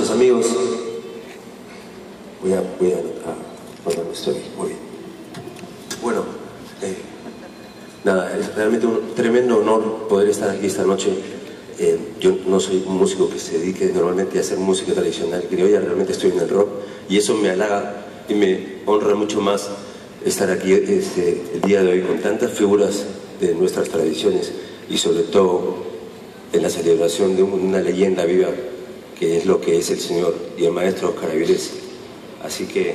los amigos. Voy a poner esto aquí. Muy bien. Bueno, nada, es realmente un tremendo honor poder estar aquí esta noche. Yo no soy un músico que se dedique normalmente a hacer música tradicional criolla, realmente estoy en el rock y eso me halaga y me honra mucho más estar aquí el día de hoy con tantas figuras de nuestras tradiciones y sobre todo en la celebración de una leyenda viva que es lo que es el señor y el maestro Óscar Avilés. Así que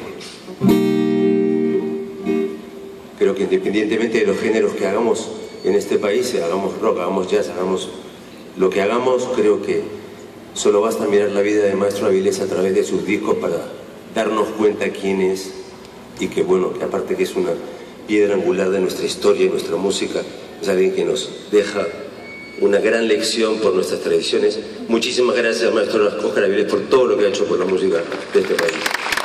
creo que independientemente de los géneros que hagamos en este país, hagamos rock, hagamos jazz, hagamos lo que hagamos, creo que solo basta mirar la vida de maestro Avilés a través de sus discos para darnos cuenta quién es y que bueno, que aparte que es una piedra angular de nuestra historia y nuestra música, es alguien que nos deja una gran lección por nuestras tradiciones. Muchísimas gracias, maestro Óscar Avilés, por todo lo que ha hecho por la música de este país.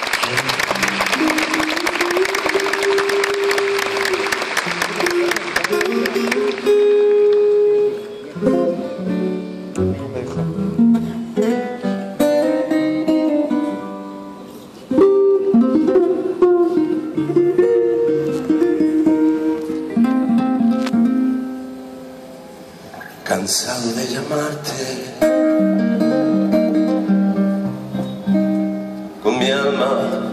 Cansado de llamarte, con mi alma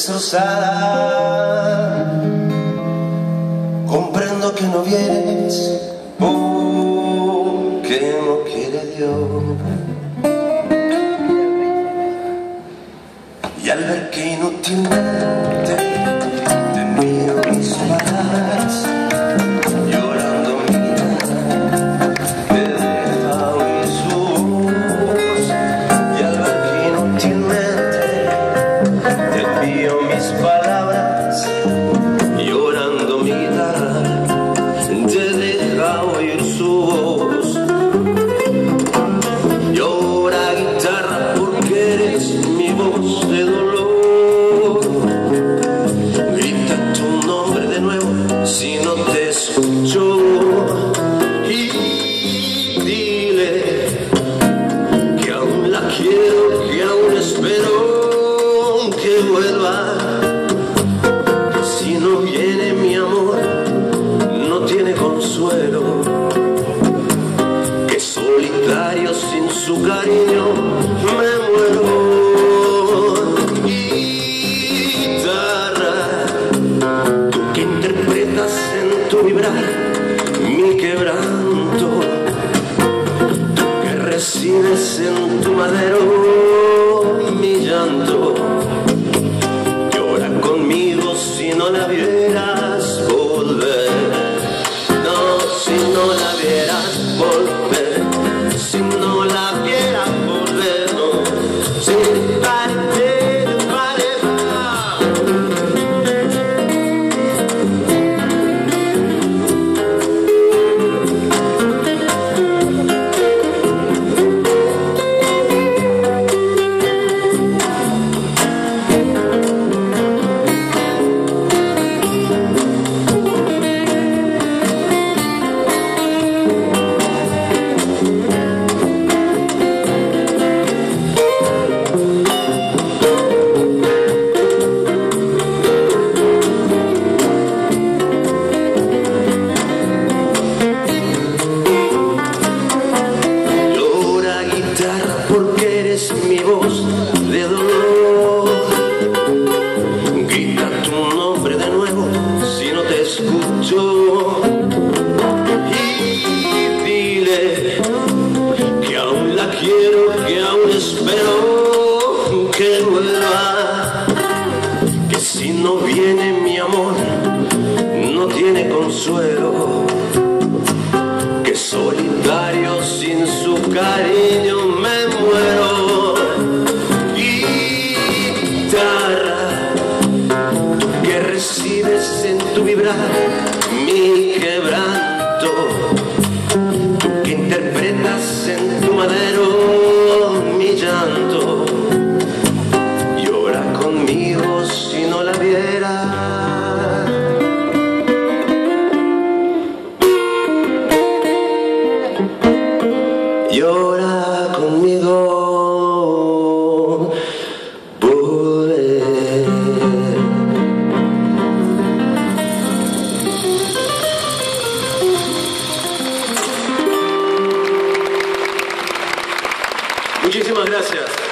destrozada, comprendo que no vienes porque no quiere Dios. Y al ver que inútilmente te envío mis palabras, su cariño me muero. Guitarra, tú que interpretas en tu vibrar mi quebranto, tú que recibes en tu madero mi llanto, llora conmigo si no la vieras volver. No, si no la vieras volver, si no la vieras volver, no, si mi voz de dolor, grita tu nombre de nuevo si no te escucho y dile que aún la quiero, que aún espero que vuelva, que si no viene mi amor no tiene consuelo, que solitario sin su cariño me muero. Recibes en tu vibrar mi quebranto, tú que interpretas en tu madero mi llanto, llora conmigo si no la vieras. Llora conmigo Muchísimas gracias.